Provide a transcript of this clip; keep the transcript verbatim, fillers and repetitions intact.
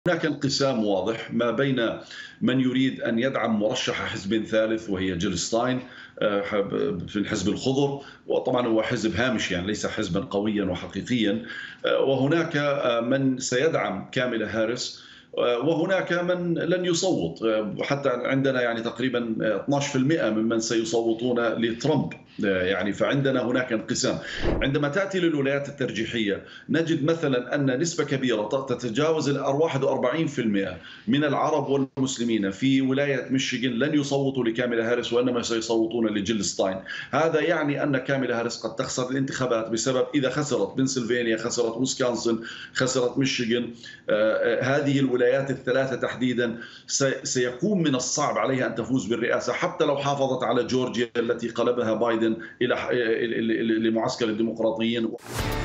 هناك انقسام واضح ما بين من يريد أن يدعم مرشح حزب ثالث وهي جيل ستاين آه، في الحزب الخضر، وطبعا هو حزب هامش يعني ليس حزبا قويا وحقيقيا. آه، وهناك آه، من سيدعم كاميلا هاريس، آه، وهناك من لن يصوت. آه، حتى عندنا يعني تقريبا آه، اثناشر بالمئة ممن سيصوتون لترامب. آه، يعني فعندنا هناك انقسام. عندما تأتي للولايات الترجيحية نجد مثلا أن نسبة كبيرة تتجاوز ال واحد وأربعين بالمئة من العرب والمسلمين في ولاية ميشيغان لن يصوتوا لكاميلا هاريس، وإنما سيصوتون لجيل ستاين. هذا يعني أن كاميلا هاريس قد تخسر الانتخابات بسبب إذا خسرت بنسلفانيا، خسرت ويسكونسن، خسرت ميشيغان. آه، آه، هذه الولايات الثلاثة تحديدا سيكون من الصعب عليها أن تفوز بالرئاسة، حتى لو حافظت على جورجيا التي قلبها بايدن إلى لمعسكر الديمقراطيين.